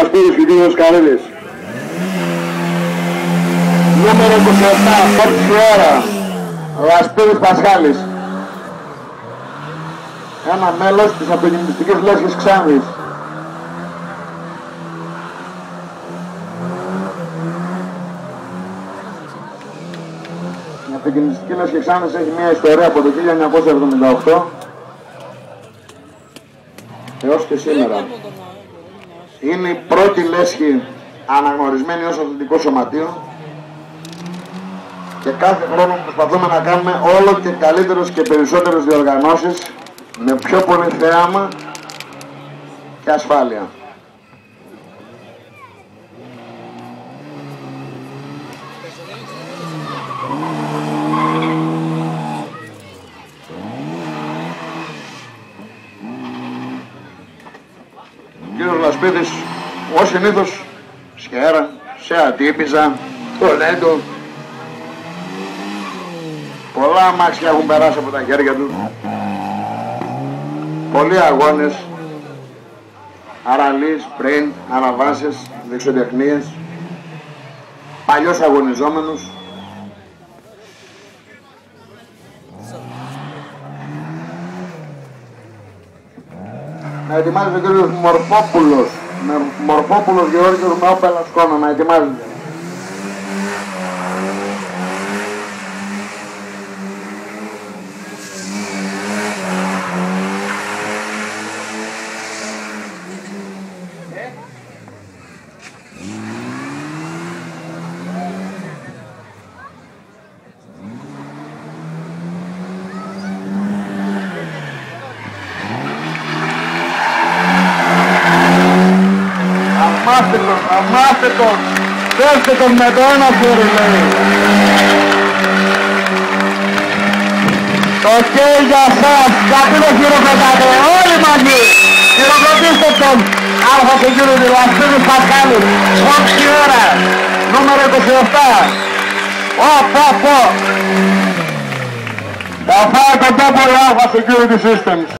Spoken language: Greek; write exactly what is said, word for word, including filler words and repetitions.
Λασπίδης και ο κύριος Καρέλης. Νούμερο είκοσι επτά, πόψη ώρα, Λασπίδης Πασχάλης. Ένα μέλος της αυτοκινητιστικής λέσχης Ξάνθης. Η αυτοκινητιστική λέσχη Ξάνθης έχει μια ιστορία από το χίλια εννιακόσια εβδομήντα οκτώ έως και σήμερα. Είναι η πρώτη λέσχη αναγνωρισμένη ως αθλητικό σωματείο και κάθε χρόνο προσπαθούμε να κάνουμε όλο και καλύτερες και περισσότερες διοργανώσεις με πιο πολύ θέαμα και ασφάλεια. Ο κύριος Λασπίδης, ως συνήθως, Σκέρα, σε Ατύπιζα, το Λέντο, πολλά αμάξια έχουν περάσει από τα χέρια του, πολλοί αγώνες, αραλείς, πριν, αναβάσεις, δεξιοτεχνίες, παλιός αγωνιζόμενος. Να ετοιμάζεται ο κύριος Μορφόπουλος, με Μορφόπουλος Γεώργιος με όπελα σκόνα, να ετοιμάζεται. Αμάστε τον, αμάστε τον, δέστε τον με το ένα χέρι, λέει. Το χέρι για σας, γιατί δεν χειροκροτάτε, όλοι μαζί. Χειροκροτήστε τον Άλφα και κύριο Λασπίδης Πασχάλης, όψη ώρα, νούμερο είκοσι επτά. Ω, πω, πω. Θα φάει τον τόπο η Άλφα και κύριο της Systems.